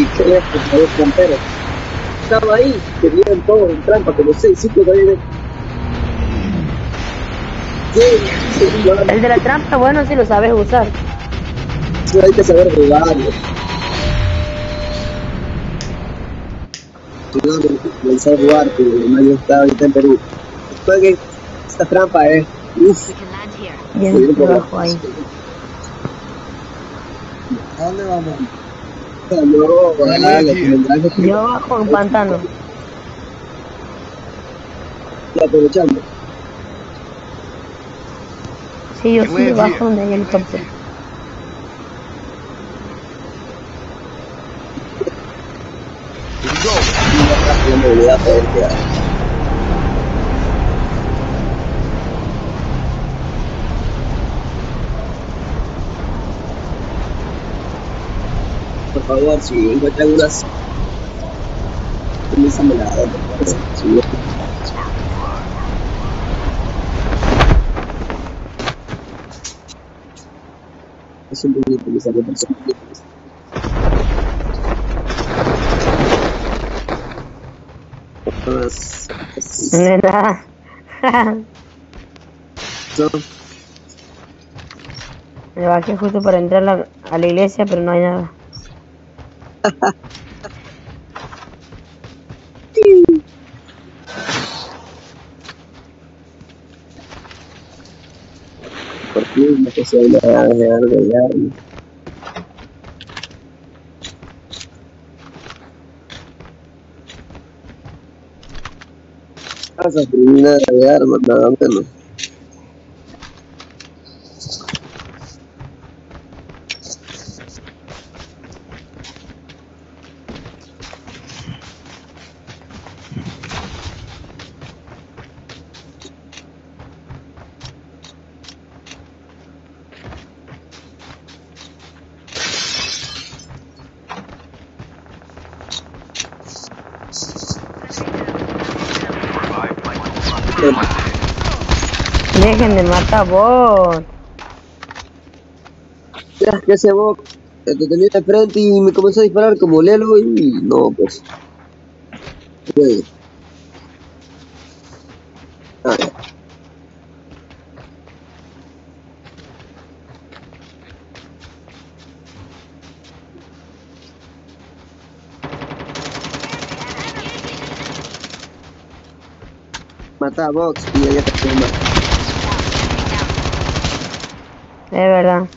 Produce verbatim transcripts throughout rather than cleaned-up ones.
tres, por favor, tramperos. Estaba ahí, que vienen todos en trampa, como seis, cinco todavía. El de la trampa, bueno, si lo sabes usar. Sí, hay que saber jugarlo. Si no, no sabe jugar, pero no está ahorita en Perú. Después que esta trampa es, uff. Bien, debajo ahí. ¿A dónde vamos? No, yo bajo en pantano. Y aprovechando. Sí, yo sí bajo donde hay helicóptero. La movilidad poder quedar. Por favor, si encuentran unas, comienzan a la por favor. Sí. Es un poquito utilizar la persona. Nena. Me bajé justo para entrar a la, a la iglesia, pero no hay nada. Por fin, no se habla de algo ya. Pasa, termina de armas, nada menos. Dejen de matar vos. Ya, que ese bot te tenía de frente y me comenzó a disparar como Lelo y no, pues. Okay. Ah, ya. Mata a Vox y ya te quema. Es verdad.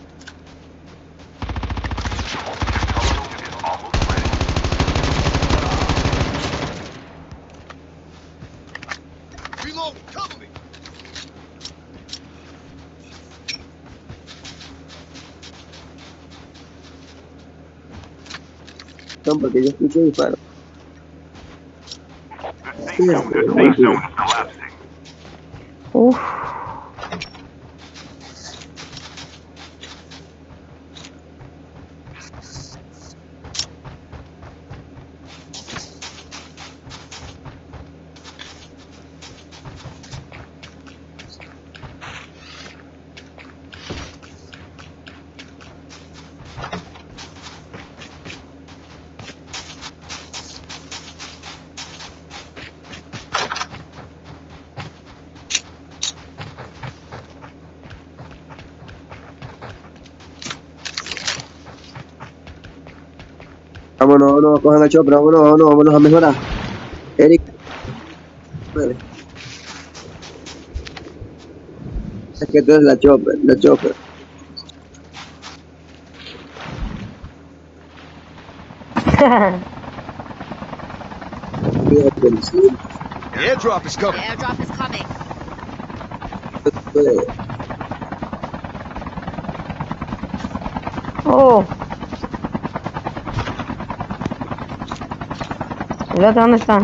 No, porque yo escuché disparo. Uff. Vámonos, vámonos, cojan a Chopra, vámonos, vámonos, vámonos a mejorar. Eric. Vale. Es que tú eres la Chopra, la Chopra. The airdrop is coming. The airdrop is coming. Oh. ¿El otro dónde está?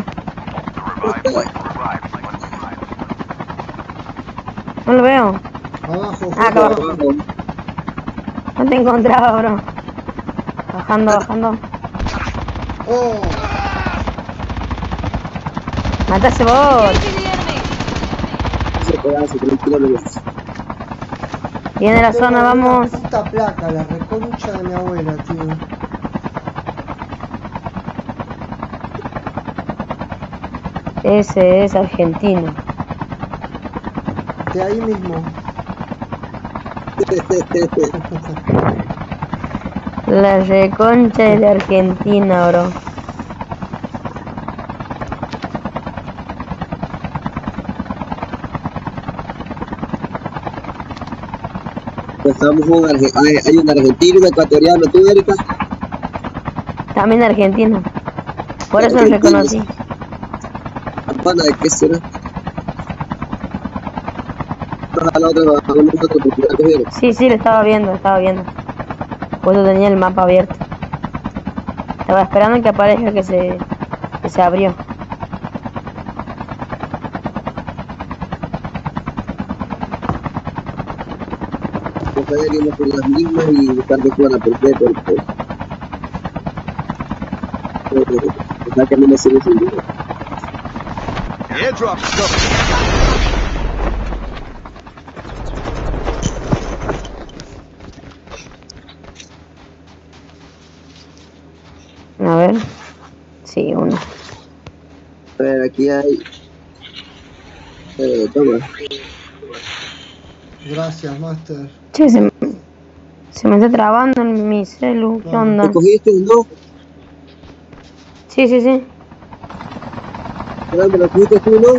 No lo veo. Abajo, Ah, acá abajo. No te encontraba, bro. Bajando, bajando. Oh, Mata ese bot. Ese pedazo, tranquilo, no ves. Viene la zona, vamos. puta placa, la reconcha de mi abuela, tío. Ese es argentino. De ahí mismo. La reconcha es de Argentina, bro. Pues estamos un arge hay, hay un argentino, un ecuatoriano, ¿tú, Erika? También de Argentina. Por eso lo Argentinos. reconocí. Campana, ¿de qué será? A la otra, a una otra oportunidad que vieron. Sí, sí, lo estaba viendo, lo estaba viendo. Por eso tenía el mapa abierto. Estaba esperando que aparezca que se, que se abrió. Ojalá iríamos por las mismas y buscar que fuera perfecto. Ojalá que no me sirve sin duda. The airdrop is coming. A ver. Sí, uno. A ver, aquí hay... Eh, toma. Gracias, Master. Che, se, me- se me está trabando en mi celu. ¿Qué onda? ¿Te cogiste, no? Sí, sí, sí. ¿Me lo cogiste tú, no?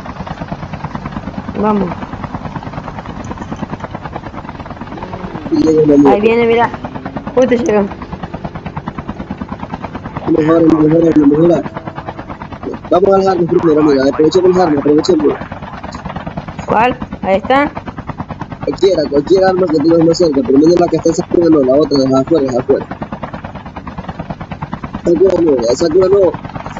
Vamos. Y llega una mierda. Ahí viene, mira. Justo llegó. Mejora, mejora, mejora. Vamos a las armas primero, mira. Aprovechemos las armas, aprovechemos. ¿Cuál? Ahí está. Cualquiera, cualquier arma que tengas más cerca, pero menos la que está esa cura no, la otra, las afuera, las afuera. Esa cura no, esa cura no.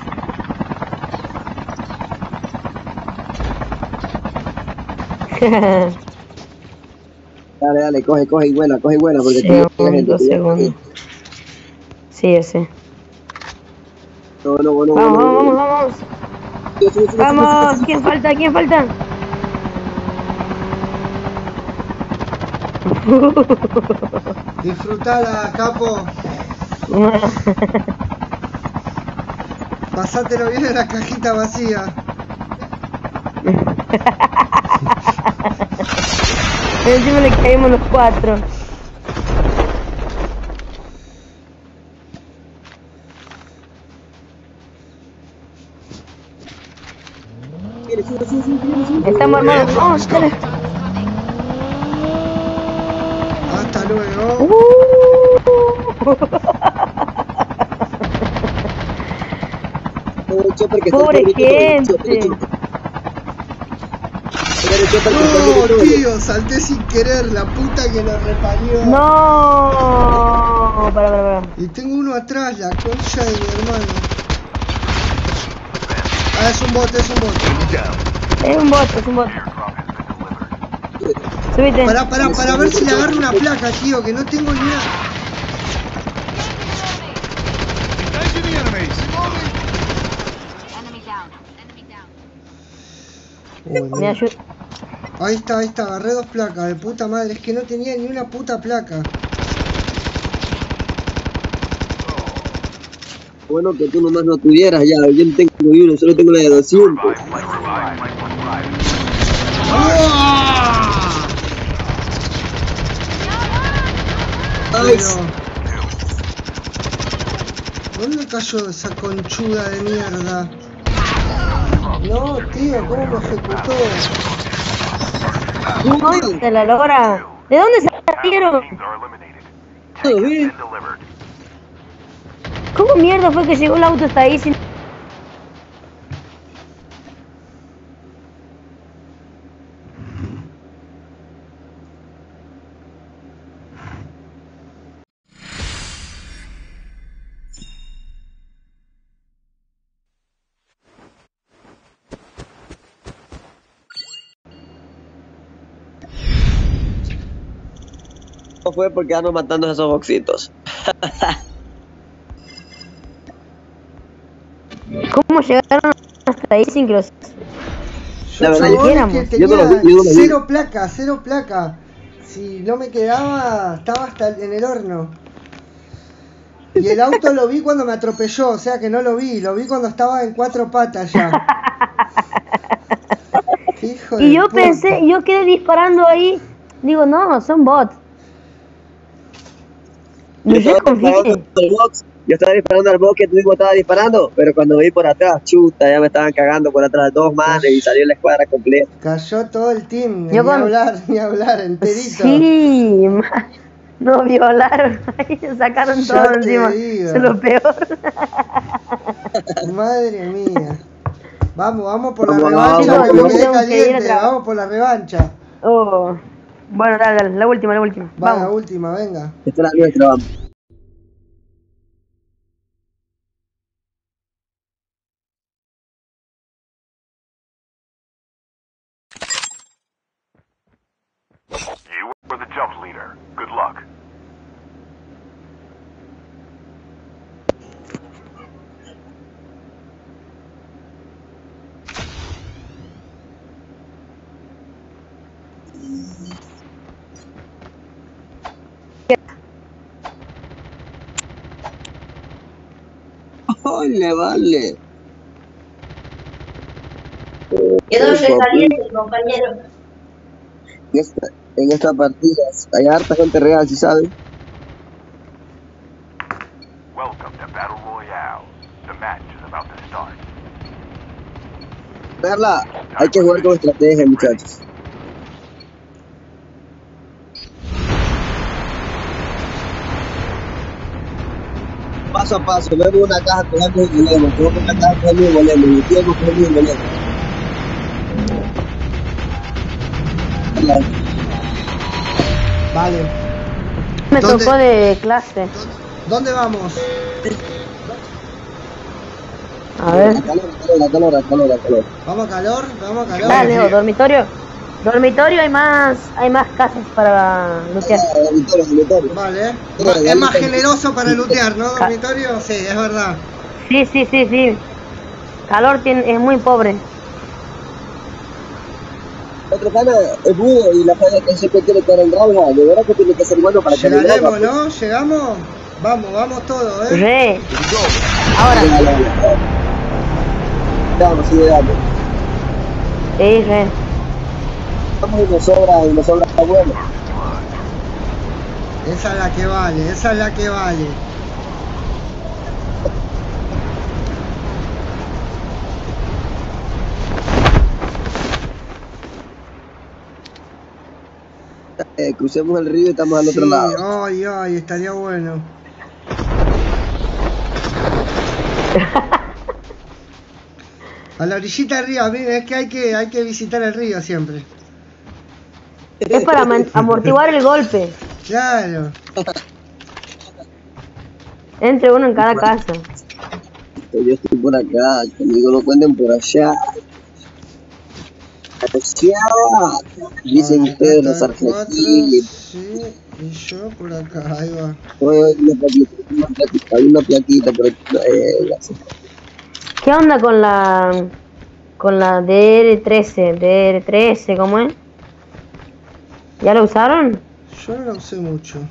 Dale, dale, coge, coge y vuela, coge y vuela, porque te llega gente. Segundo, te llega segundo. gente. Sí, ese. No, no, no, no. Vamos, no, vamos, no. vamos, Sube, sube, sube, vamos. sube, Vamos. sube, ¿Quién falta? ¿Quién falta? Disfrutala, capo. Pasátelo bien en la cajita vacía. Encima le caímos los cuatro. sube, sube, sube, sube, sube. Estamos armados. Vamos, dale. Hasta luego. Uh. El chopper que está Pobre en el chopper, el gente. chopper, el chopper. Era el chopper que está en No, el chopper. tío, salté sin querer, la puta que lo reparió. No. Para, para, para. Y tengo uno atrás, la concha de mi hermano. Ah, es un bot, es un bot. Es un bot, es un bot. Subite. Pará, pará, para ver si le agarro una placa, tío, que no tengo ni una. Engaging the enemies. Enemy down. Enemy down. Oh, Me no. ayuda. Ahí está, ahí está, agarré dos placas, de puta madre, es que no tenía ni una puta placa. Bueno, que tú nomás no tuvieras ya, yo no tengo ni uno, solo tengo la de doscientos. Nice. Pero... ¿Dónde cayó esa conchuda de mierda? No, tío, ¿cómo me ejecutó? ¿Dónde la logra? ¿De dónde salieron? ¿Todo bien? ¿Cómo mierda fue que llegó el auto hasta ahí sin... No fue porque ando matando a esos boxitos. ¿Cómo llegaron hasta ahí sin que los... La verdad, Chabón, yo- que yo no tenía lo vi, yo no lo vi. cero placa, cero placa. Si no me quedaba, estaba hasta en el horno. Y el auto lo vi cuando me atropelló, o sea que no lo vi, lo vi cuando estaba en cuatro patas ya. Hijo Y de yo puta. pensé, yo quedé disparando ahí. Digo, no, son bots. Yo Ni sé estaba disparando confié. al box, yo estaba disparando al box que tú mismo estabas disparando, pero cuando vi por atrás, chuta, ya me estaban cagando por atrás dos manes y salió la escuadra completa. Cayó todo el team, Yo ni con- hablar, ni hablar, enterito. Sí, ma- nos violaron. Sacaron Ya todo te encima. digo. Eso es lo peor. Madre mía. Vamos, vamos por la Vamos, revancha, vamos, que me vamos. quedé Tengo que ir a caliente, trabajar. vamos por la revancha. Oh. Bueno, dale, dale, la última, la última. Va, la Vamos. última, venga. Esta es la nuestra, vamos. You were the jump leader. Good luck. Ole, vale. Quedó Hijo de recaliente, compañero. En esta, en esta partida hay harta gente real, si sabes. Welcome to Battle Royale. The match is about to start. Verla, hay que jugar con estrategia, muchachos. Paso a paso, luego una caja cogemos y volvemos, luego una caja cogemos y volvemos, y tiempo cogemos y volvemos. Vale. Me ¿Dónde? tocó de clase. ¿Dónde vamos? A ver. A calor, a calor, a calor, a calor, a calor. ¿Vamos a calor? ¿Vamos a calor? Dale, o dormitorio. Dormitorio hay más, hay más casas para lootear. Ah, dormitorio, dormitorio. Vale. Bueno, Ma- ya es más ahorita- generoso para lootear, ¿no, dormitorio? Sí, es verdad. Sí, sí, sí, sí. Calor tiene, es muy pobre. Otro pana es budo y la falla que siempre tiene que dar en rauja. De verdad que tiene que ser bueno para que le Llegaremos, rauja. ¿no? ¿Llegamos? Vamos, vamos todos, ¿eh? Re. Ahora. Dale, dale, dale. Vamos, sí, dale. Sí, re. Vamos y nos sobra, y nos sobra la buena. Esa es la que vale, esa es la que vale. Eh, crucemos el río y estamos al otro Sí, lado. ay, ay, estaría bueno. A la orillita del río, miren, es que hay que, hay que visitar el río siempre. Es para man- amortiguar el golpe. Claro. Entre uno en cada casa. Yo estoy por acá, conmigo no cuenten por allá. Allá. Dicen Vale, ustedes acá los están cuatro, argentinos. sí, y yo por acá, ahí va. Oye, hay una plaquita, una plaquita, hay una plaquita por aquí. Eh, gracias. ¿Qué onda con la con la D R trece? D R trece, ¿cómo es? ¿Ya lo usaron? Yo no la usé mucho.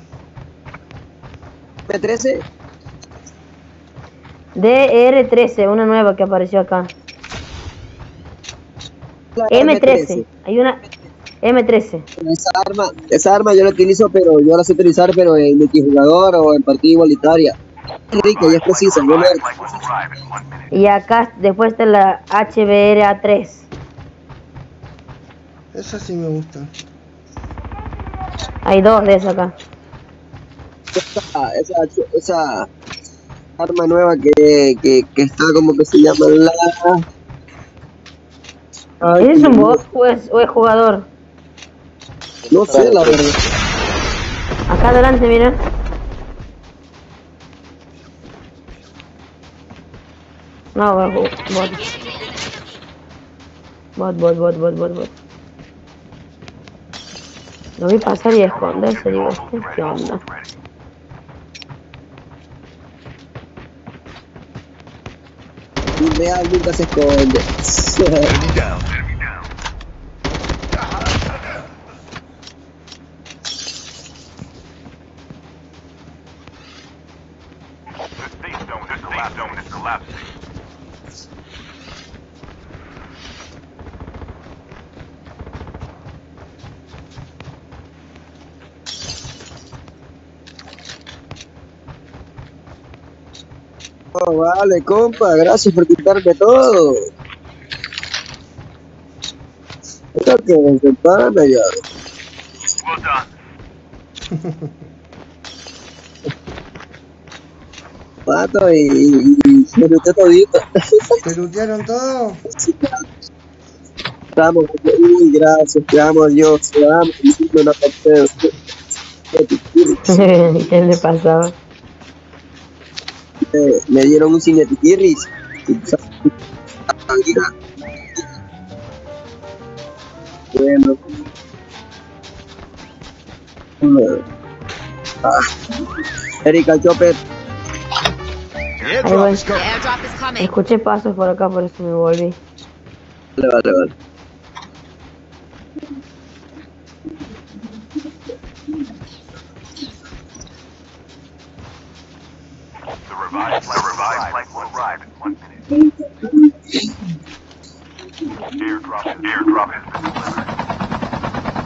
¿M trece? D R trece, una nueva que apareció acá. La M trece, hay una M trece. Esa arma, esa arma yo la utilizo, pero yo la sé utilizar, pero en multijugador o en partida igualitaria. Es rica y es precisa, yo Flight will arrive in one minute. Y acá después está la H B R A tres. Esa sí me gusta. Hay dos de esas acá. esa, esa, esa arma nueva que, que, que está como que se llama la... Ay, ¿Es un bot o es, o es jugador? no sé, la verdad. Acá adelante, mira. No, bot. Bot, bot, bot, bot, bot, bot. bot. Lo vi pasar y esconderse, digo, ¿este qué onda? Ready. Un real nunca se esconde. Enemy down. Enemy down. safe zone is collapsing. Oh, vale, compa, gracias por quitarme todo. Creo que me separa ya. Well done. Mato y, y, y se luteó todito. ¿Te lootearon todo? Estamos, uy, gracias, te amo, Dios, te amo, hiciste una partida. ¿Qué le pasaba? Eh, me dieron un cinetiquirris. Bueno. Ah. Erika Chopper. The Ahí airdrop voy. is coming. Airdrop is coming. Escuché pasos por acá, por eso me volví. Vale, vale, vale. The revived flight, revived flight will arrive in one minute. Airdrop, airdrop has been delivered.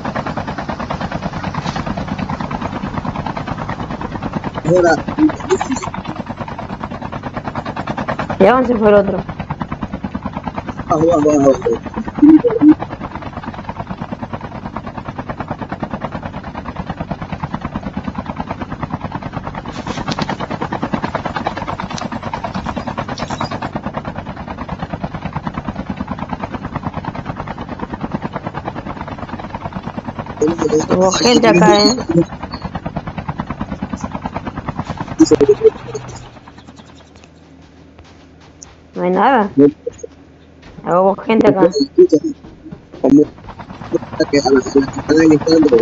Ahora, ¿Y a dónde se fue el otro? abajo, abajo, abajo. Hubo gente acá, ¿eh? No hay nada. Hubo gente acá. Como que a las que están gritando,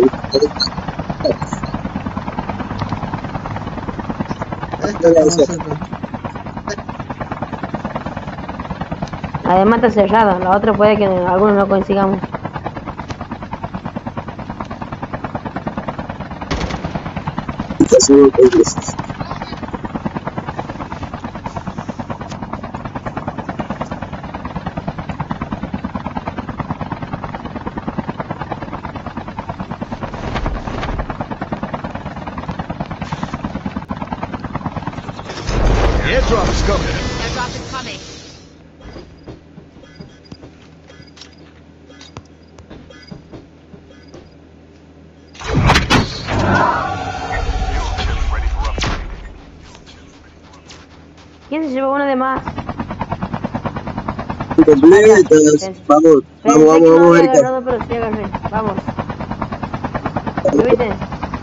Esta es nosotros. Además está cerrado. La otra puede que algunos no consigamos. The airdrop is coming. Airdrop is coming. Ready for upgrade. ¿Quién se llevó uno de más? completas. Vamos, vamos, vamos, No vamos, había Erika. agarrado, pero sí agarré. Vamos. Subite.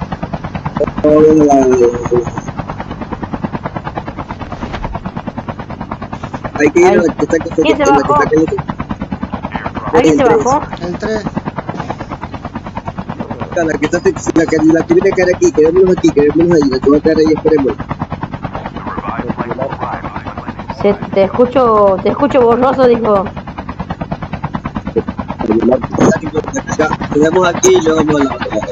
Hay que ir a Ahí. la que está que ¿Quién se en la que bajó? está que- ¿Alguien se bajó? El tres. La que está la que la que viene a caer aquí, quedémonos aquí, quedémonos ahí, la que va a caer ahí, esperemos. The revived flight will arrive in one minute. Se, te escucho, te escucho borroso, dijo. Ya, quedamos aquí y luego vamos a la otra.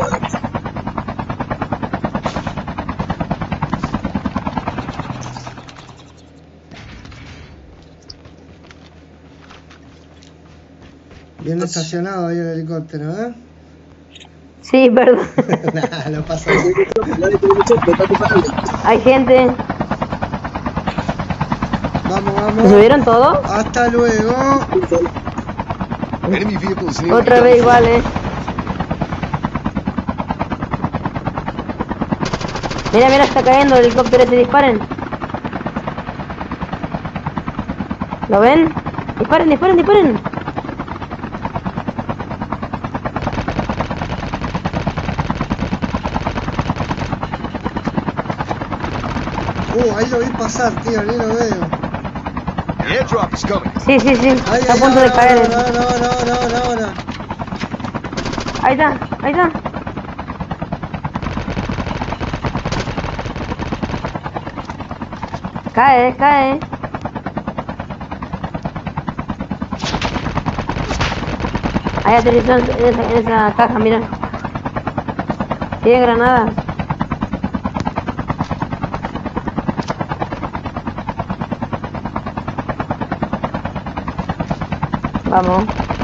Bien estacionado ahí el helicóptero, ¿eh? Sí, perdón. Nah, no pasa nada. Hay gente. Vamos, ¿Se vamos. subieron todos? Hasta luego. Enemy vehicles near Otra vez igual, eh. Mira, mira, está cayendo el helicóptero ese, disparen. ¿Lo ven? Disparen, disparen, disparen. Uh, ahí lo vi pasar, tío, ni lo veo. The airdrop is coming. Sí, sí, sí. Ahí, Está a ahí, punto de ahora, caer. ahora, ahora, ahora, ahora, ahora. Ahí está, ahí está. Cae, cae. Ahí aterrizó en esa, en esa caja, mira. Tiene granadas. Vamos.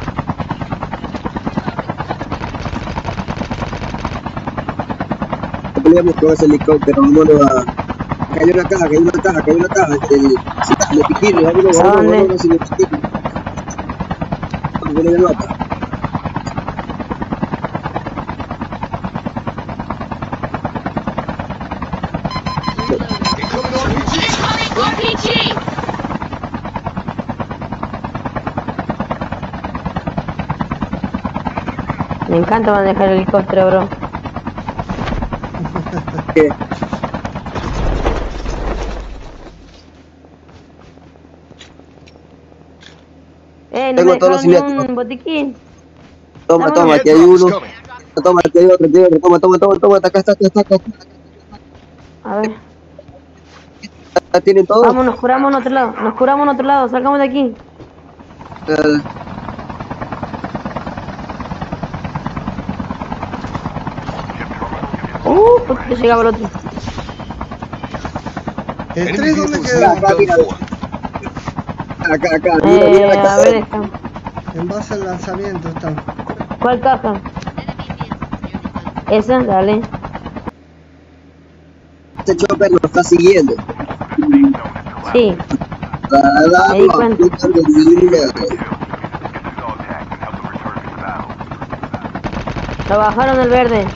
No peleamos con ese helicóptero, vámonos a... Acá hay una caja, acá hay una caja, acá hay una caja. El... Sin los piquines, vámonos, vámonos, ¿Dónde? vámonos sin los piquines. Vámonos en el mapa. Incoming R P G! Me encanta manejar el helicóptero, bro. ¿Qué? Eh, no Tengo me todos los dejaron ni cinéticos. un botiquín. Toma, Vámonos. toma, aquí hay Airdrop is uno. coming. Toma, aquí hay otro, aquí hay otro. Toma, toma, toma, toma. Acá está, acá está, acá está. A ver. ¿Ya tienen todo? Vamos, nos curamos en otro lado. Nos curamos en otro lado. Salgamos de aquí. Eh, Uh, porque llegaba el otro. ¿El Enemy tres dónde vehicles quedó? near done for. acá, acá. Mira, mira Eh, la a caja. ver esta. En base al lanzamiento están. ¿Cuál caja? Esa, dale. Este chopper nos está siguiendo. Sí. Ah, Me di no, cuenta. puta de mierda. Get the dog tags and help them return to the battle. Lo bajaron el verde.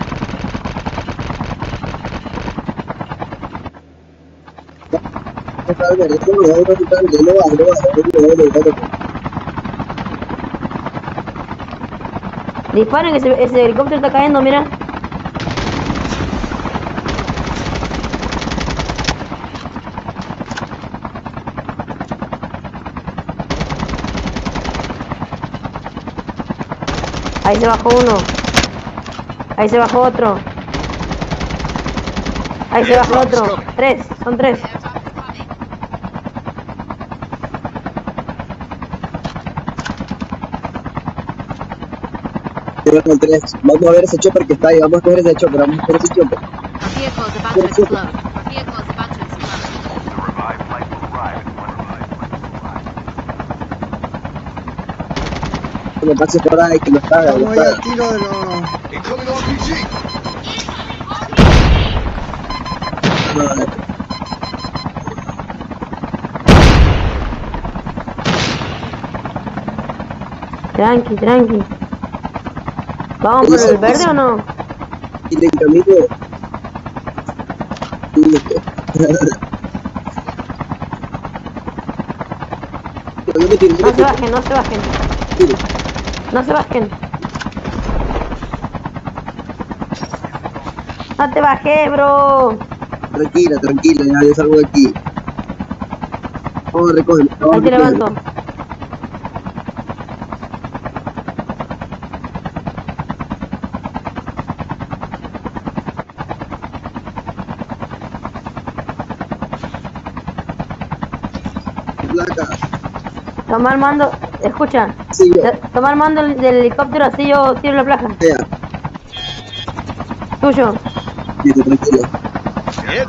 Está al verde, esto no va, esto está al verde, no va, no va, no va, no va, no va. Disparen que ese, ese helicóptero está cayendo, mira. Ahí se bajó uno. Ahí se bajó otro. Ahí se bajó otro. Tres, son tres. Llegaron tres. Vamos a ver ese chopper que está ahí, vamos a coger ese chopper, vamos a coger ese chopper. Our vehicle is about to explode. Our vehicle is about to explode. The revived flight will arrive in one revived flight will arrive. Que me pase por ahí, que nos caga, Estamos nos ahí al caga. tiro de los... Incoming R P G! Tranqui, tranqui. ¿Vamos por el verde o no? Y de camino. No me tires, no No me se bajen, no se bajen. tires. No se bajen. No te bajé, bro. Tranquila, tranquila, ya yo salgo de aquí. Vamos a recoger. Vamos Ahí a te recoger. levanto. Placa. Toma el mando. Escucha. Sí, yo. T- Toma el mando del del helicóptero, así yo tiro la placa. Vea, Tuyo. quédate tranquila. Air-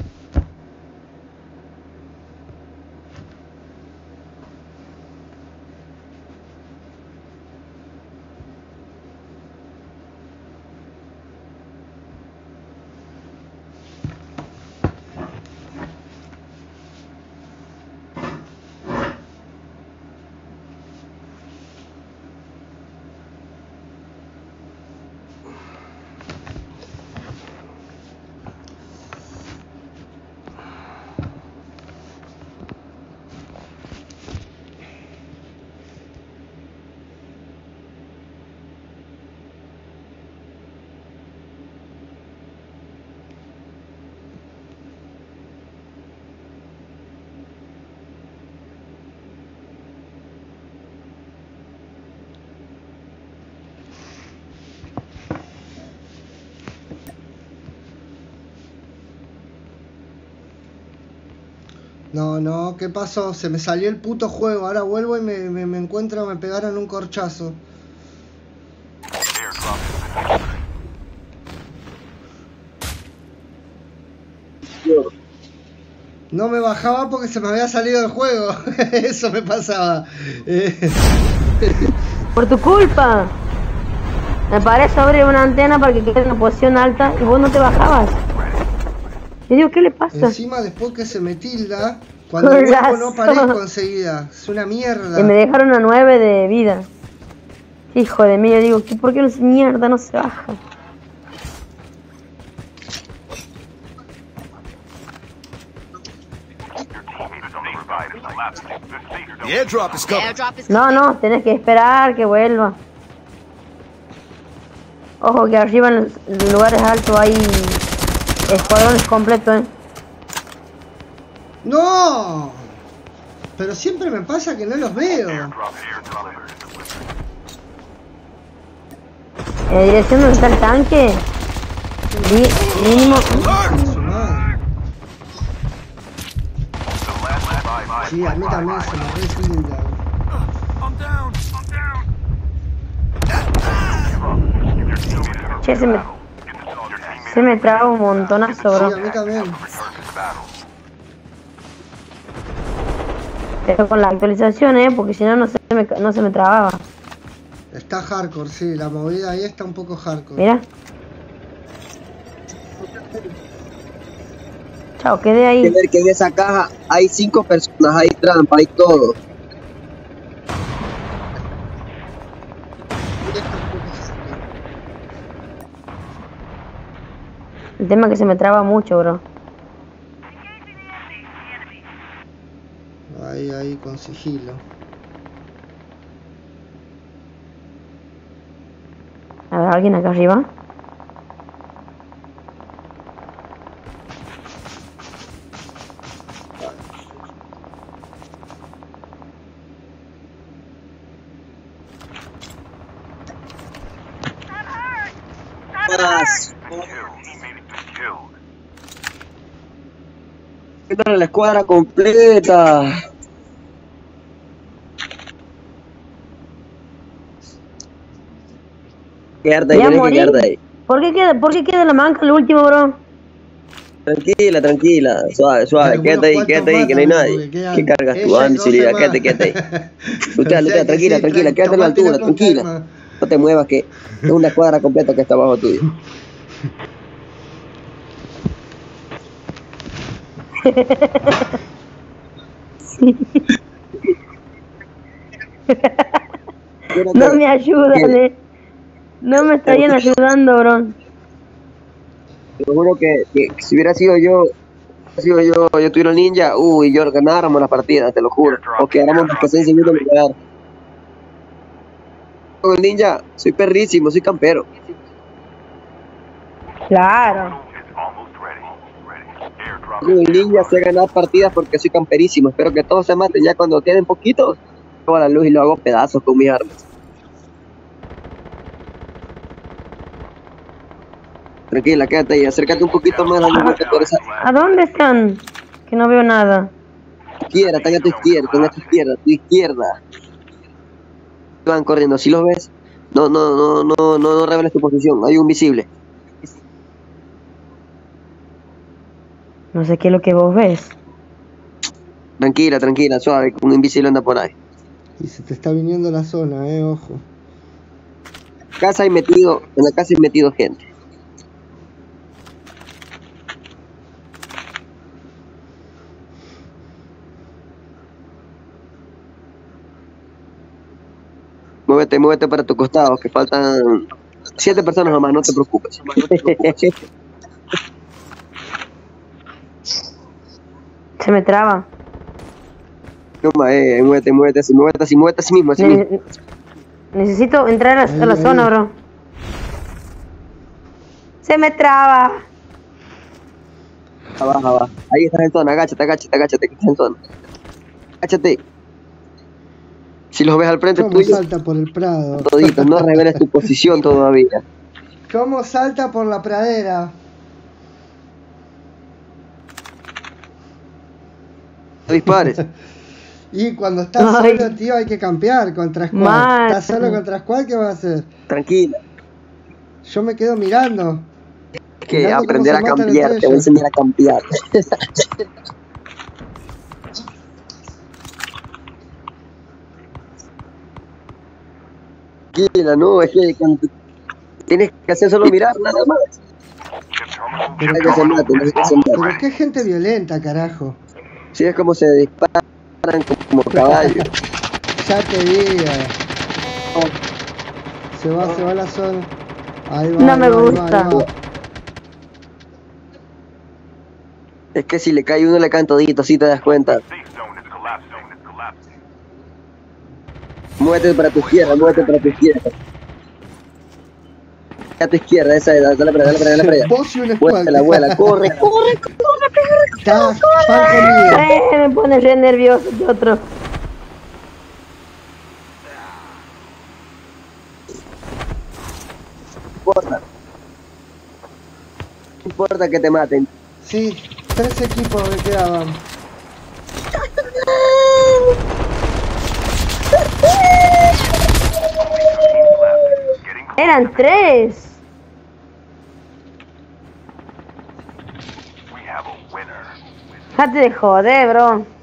No, no, ¿qué pasó? Se me salió el puto juego. Ahora vuelvo y me, me, me encuentro, me pegaron un corchazo. Airdrop has been delivered. Yo. No me bajaba porque se me había salido del juego. Eso me pasaba. Eh, Por tu culpa. Me parece abrir una antena para que quede en una posición alta y vos no te bajabas. Yo digo, ¿qué le pasa? encima después que se me tilda, cuando Con vuelvo razón. no aparezco enseguida. Es una mierda. Y me dejaron a nueve de vida. Hijo de mí, yo digo, ¿qué- ¿por qué no se mierda no se baja? The airdrop is The coming. airdrop is No, no, tenés que esperar que vuelva. Ojo que arriba en los lugares altos hay escuadrones completos, eh. ¡No! Pero siempre me pasa que no los veo. En la dirección donde está el tanque, mi- mínimo. Su madre. Sí, a mí también se me retilda. Che, se me, se me traba un montonazo, Sí, bro. a mí también. Pero con la actualización, eh, porque si no, no se me, no se me trababa. Está hardcore, sí, la movida ahí está un poco hardcore. Mira. Chao, quedé Hay que ahí. ver que en esa caja hay cinco personas, hay trampa, hay todo. El tema es que se me traba mucho, bro. Ahí, ahí, con sigilo. A ver, ¿alguien acá arriba? Más. Entra la escuadra completa. Quédate ahí, Ya tienes que morí. quedarte ahí. ¿Por qué queda, por qué queda la manca el último, bro? Tranquila, tranquila, suave, suave, Pero quédate ahí, unos quédate ahí, que no hay cuantos matan, nadie. porque quedan ¿Qué cargas tú? ellas Ah, y invisibilidad, doce quédate, más. quédate ahí. O Lutea, sea lutea, que tranquila, sí, tranquila, tra- quédate a la tomátela altura, con tranquila. calma. No te muevas, que es una escuadra completa que está abajo tuyo. No me ayudan, ¿Qué? eh. No me estarían ayudando, bro. Te lo juro que, que si hubiera sido yo, hubiera sido yo, yo tuviera ninja, uy, yo ganáramos la partida, te lo juro. O quedáramos que en segundo lugar. Con el ninja, soy perrísimo, soy campero. Claro. Con el ninja sé ganar partidas porque soy camperísimo. Espero que todos se maten ya cuando queden poquitos. Tomo la luz y lo hago pedazos con mis armas. Tranquila, quédate ahí, acércate un poquito más a la luz que tú eres a ¿A dónde están? Que no veo nada. tu izquierda, están a tu izquierda, están a tu izquierda, a tu izquierda. Van corriendo, ¿sí los ves? No, no, no, no, no, no reveles tu posición, hay un visible. No sé qué es lo que vos ves. Tranquila, tranquila, suave, un invisible anda por ahí. Y se te está viniendo la zona, eh, ojo. Casa hay metido, en la casa hay metido gente. Muévete, muévete para tu costado, que faltan siete personas nomás, no te preocupes. Se me traba. No más, eh, muévete, muévete así, muévete así, muévete así mismo, así mismo. Ne- necesito entrar a, a la Ahí, zona, ahí. bro. Se me traba. Abajo, abajo. Ahí estás en zona, agáchate, agáchate, agáchate, que estás en zona. Agáchate. Si los ves al frente ¿Cómo tuyo, salta por el prado? toditos, no reveles tu posición todavía. ¿Cómo salta por la pradera? No dispares. Y cuando estás Ay. solo, tío, hay que campear contra Squad. Mal. ¿Estás solo contra Squad? ¿Qué vas a hacer? Tranquila. Yo me quedo mirando. Que Mirando cómo aprender se a matan cambiar, entre te voy a ellos. enseñar a cambiar. tranquila, no, es que cuando tienes que hacer solo mirar nada más. Pero, No hay que se maten, no hay que se maten. pero qué gente violenta, carajo. Sí, es como se disparan como caballos. Ya te diga. Se va, se va la zona. Ahí va, No ahí me va, ahí va, gusta. ahí va. Es que si le cae uno le caen todito, si te das cuenta. Safe zone is collapsing. Zone is collapsing. Muévete para tu izquierda, muévete para tu izquierda. A tu izquierda, esa es, dale para allá, dale para allá, dale para allá. Vos y un Vuela, squad. la vuela, corre, corre, corre. Está pan comido. Eh, me pone re nervioso este otro. No importa. No importa que te maten. Sí, tres equipos me quedaban. Getting close. Eran tres. We have a winner. Dejate de joder, bro.